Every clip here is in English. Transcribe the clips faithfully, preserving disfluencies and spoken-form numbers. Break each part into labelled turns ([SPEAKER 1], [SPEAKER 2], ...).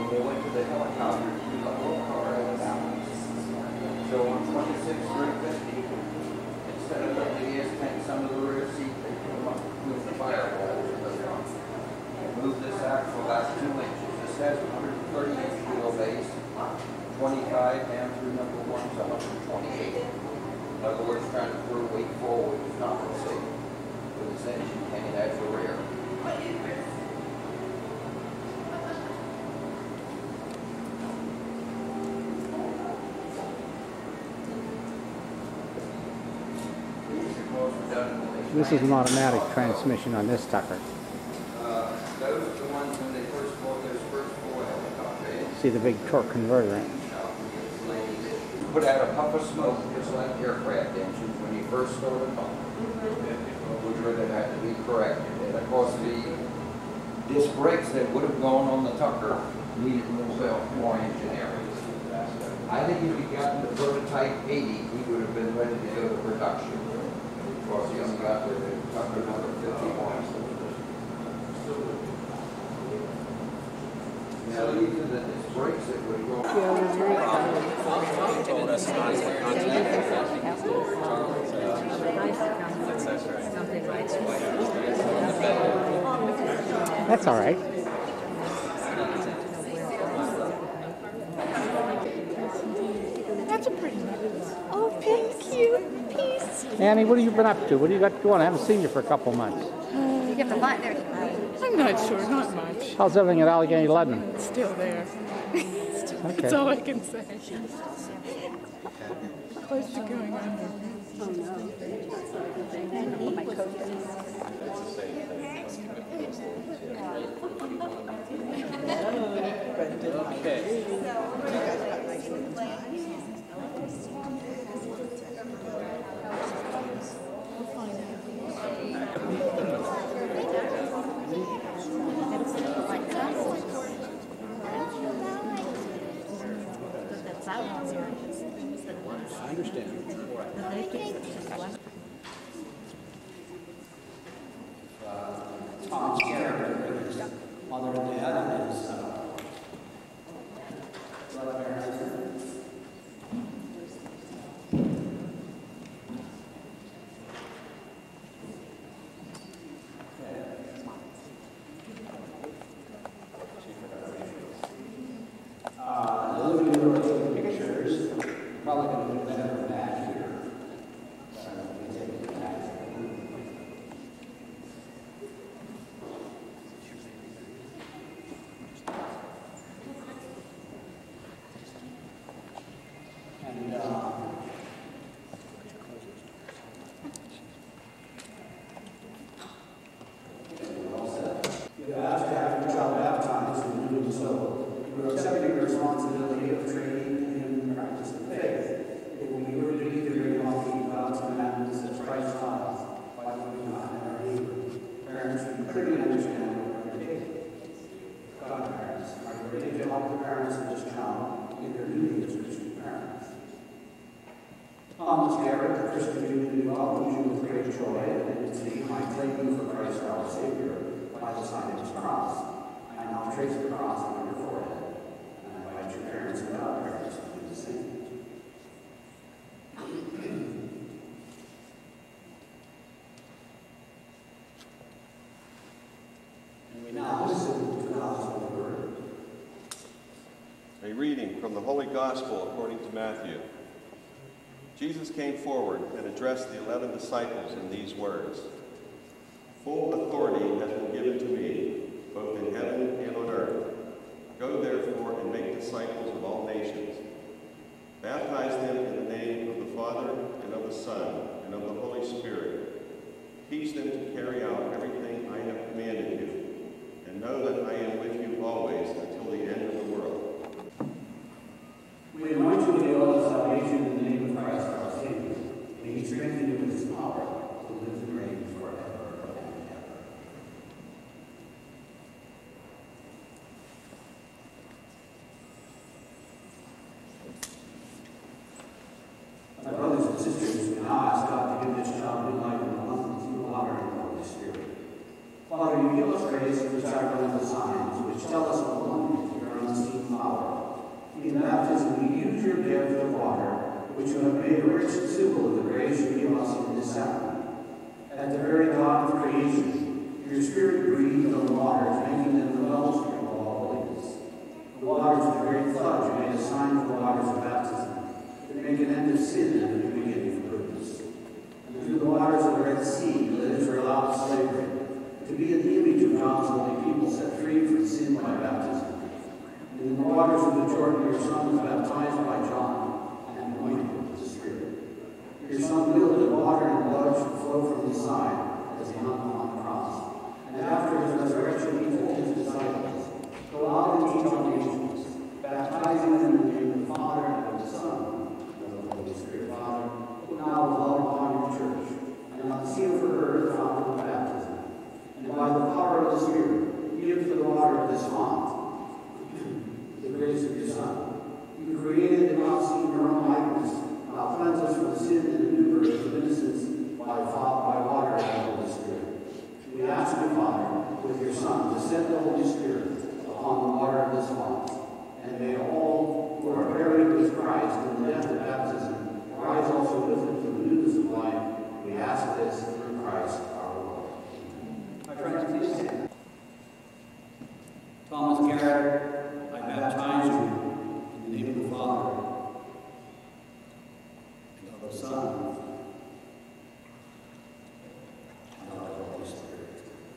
[SPEAKER 1] when they went to the helicopter, threw the whole car out of balance. So on twenty-six, three fifty, instead of putting the gas tank some of the rear seat, they put them up with the firewall to the front. And moved this axle about two inches. This has one hundred thirty inch wheelbase, twenty-five down through number one to one hundred twenty-eight. In other words, trying to throw weight forward to compensate with this engine hanging out the rear.
[SPEAKER 2] This is an automatic transmission on this Tucker.
[SPEAKER 1] Uh, those are the ones when they first bought those first four helicopters.
[SPEAKER 2] See the big torque converter.
[SPEAKER 1] Put out a puff of smoke just like aircraft engines when you first started them, which would have had to be corrected. And of course the disc brakes that would have gone on the Tucker needed a little bit more engineering. I think if we got the prototype eighty, we would have been ready to go to production. Of course, you only got the Tucker number fifty-one. Now these are the disc brakes that would go.
[SPEAKER 3] Told us not to
[SPEAKER 2] That's all right.
[SPEAKER 4] That's a pretty Oh, thank you. Peace.
[SPEAKER 2] Annie, what have you been up to? What do you got going? I haven't seen you for a couple of months.
[SPEAKER 4] You get the light there. I'm not sure, not much.
[SPEAKER 2] How's everything at Allegheny London?
[SPEAKER 4] It's still there.
[SPEAKER 2] Okay.
[SPEAKER 4] That's all I can say. Close to going under. Oh no. My coat.
[SPEAKER 3] Okay.
[SPEAKER 2] I understand.
[SPEAKER 5] Tom's character, his mother and dad, and his uh, brother and sister. Uh, those of you who are taking pictures, probably going to do better back here. So we take it back. And uh, you have to have your child baptized in doing so. We're accepting the responsibility of training in the practice of faith. It will be your duty to bring all the God's commandments as Christ taught us, by putting on our neighbor. Parents, we clearly understand what we're taking. Godparents, are you ready to help the parents of this child in their duty as Christian parents? Thomas Garrett, the Christian community welcomes you with great joy and see I claim you for Christ our Savior by the sign of his cross. I now trace the cross on your forehead. And I invite your parents and godparents to do the same. And we now listen to God's holy word.
[SPEAKER 6] A reading from the Holy Gospel according to Matthew. Jesus came forward and addressed the eleven disciples in these words. Full authority has been given to me, both in heaven and on earth. Go therefore and make disciples of all nations. Baptize them in the name of the Father, and of the Son, and of the Holy Spirit. Teach them to carry out everything I have commanded you, and know that I am with you always until the end of the world.
[SPEAKER 5] We anoint you with the oil of salvation in the name of Christ our Savior. May he strengthen you with his power to live and reign forever and ever. My brothers and sisters, we now ask God to give this child new life and abundance through water and the Holy Spirit. Father, you give us grace through sacramental signs, which tell us of the wonders of your unseen your gift of water, which you have made a rich symbol of the grace you give us in this sacrament. At the very dawn of creation, your Spirit breathed on the waters, making them the wellspring of all holiness. The waters of the great flood you made a sign of the waters of baptism, to make an end of sin and a new beginning for goodness. And through the waters of the Red Sea, you led Israel out of slavery, to be an image of God's holy people set free from sin by baptism. And in the waters of the Jordan, your Son was baptized by John and anointed with the Spirit. Your Son willed that water and blood should flow from his side as he hung on the cross. And after his resurrection, he told his disciples, "Go out and teach all nations, baptizing them in the name of the Father and of the Son and of the Holy Spirit." Father, put now the love upon your church, and on the seal for her the fountain of baptism. And by the power of the Spirit, give to the water of this font the grace of your Son. You created in us in your own likeness. Now cleanse us from sin and the new birth of innocence by, by water and the Holy Spirit. We ask you, Father, with your Son, to send the Holy Spirit upon the water of this font. And may all who are buried with Christ in the death of baptism rise also with him to the newness of life. We ask this through Christ our Lord. My friends, please stand. Thomas Garrett, I baptize you in the name of the Father, and of the Son, and of the Holy Spirit.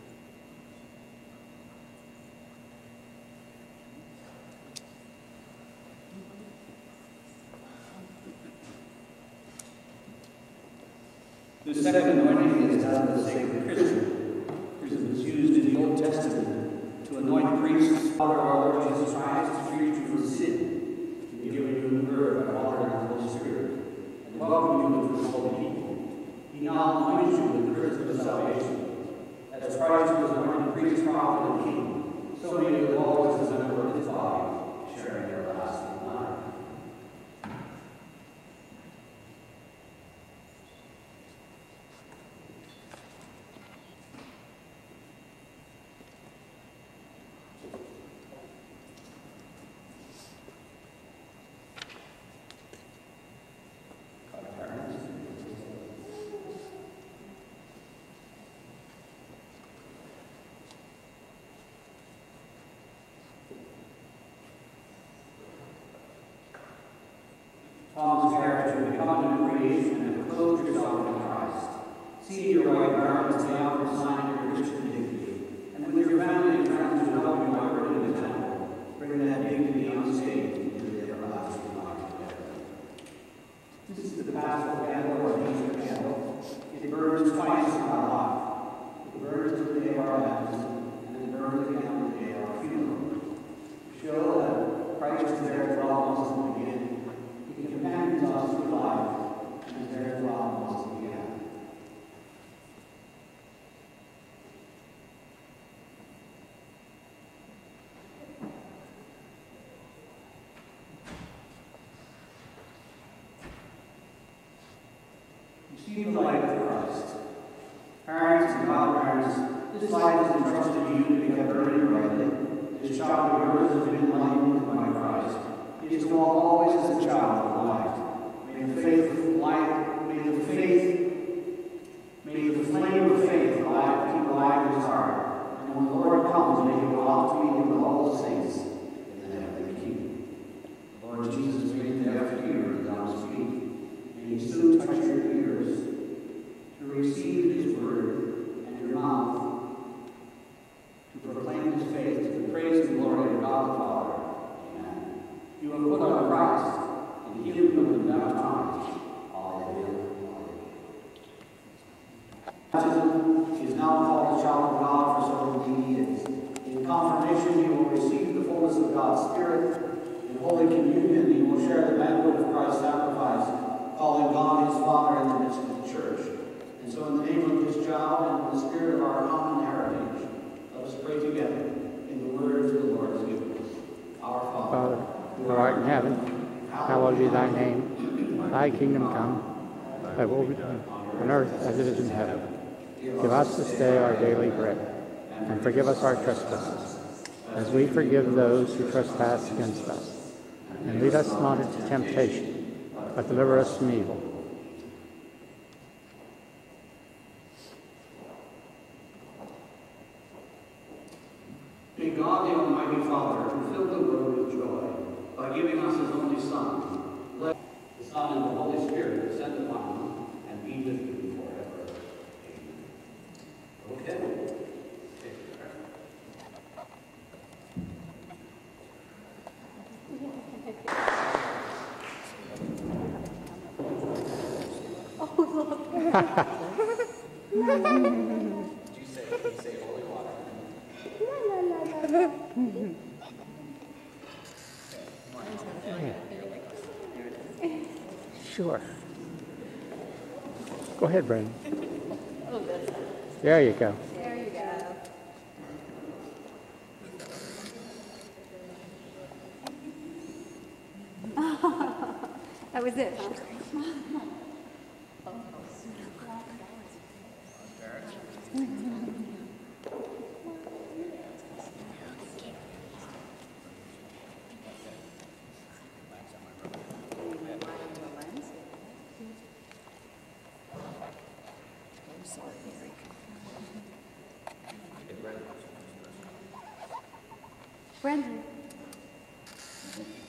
[SPEAKER 5] The second anointing is done with the sacred chrism, because it was used in the Old Testament to anoint priests. Father, our Lord Jesus Christ, has freed you from sin, and given you a new birth by water and the Holy Spirit, and welcomed you into his holy people. He now anoints you with the chrism of salvation. As Christ was anointed priest, prophet, and king, so may you live always as a member of his body, sharing everlasting life. Thomas Garrett, you have become a new creation and have clothed yourself in Christ. See your white garments, the outward sign of your Christian dignity, and with your family and friends who help you by working in the temple, bring that dignity unscathed into the everlasting life together. This is the Paschal candle or Easter candle. It burns twice in our life. It burns the day of our baptism, and it burns again on the day of our funeral. Show that Christ is there to welcome us in the beginning. He companions us through life, and is there to welcome us in the end. Receive the light of Christ. Parents and godparents, this light is entrusted to you to be kept burning brightly. This child of yours has been enlightened by Christ. He is to walk always as a child of light. May the faith of light, may the faith, may the flame of faith alive, keep alive in his heart. And when the Lord comes, may he go out to meet him with all the saints in the heavenly kingdom. The Lord Jesus made the deaf hear and dumb speak. May he soon touch your ears to receive his word and your mouth to proclaim his faith to the praise and glory of God the Father. Amen. You have put on Christ, and him you have been baptized. Alleluia. Baptism is now called a child of God for so indeed he is. In confirmation you will receive the fullness of God's Spirit. In Holy Communion you will share the banquet of Christ's sacrifice, calling God his Father in the midst of the church. And so in the name of this child and in the spirit of our common heritage, let us pray together in the words the Lord has given us. Our Father,
[SPEAKER 2] Father, who art in heaven, hallowed be thy name. Thy kingdom come, thy will be done, on earth as it is in heaven. Give us this day our daily bread, and forgive us our trespasses, as we forgive those who trespass against us. And lead us not into temptation, but deliver us from evil.
[SPEAKER 5] May God, the Almighty Father, who filled the world with joy by giving us his only Son, let the Son and the Holy Spirit descend upon him and be with you forever. Amen. Okay.
[SPEAKER 2] Sure. Go ahead, Brandon. There you go.
[SPEAKER 4] There you go. That was it, huh? Brendan.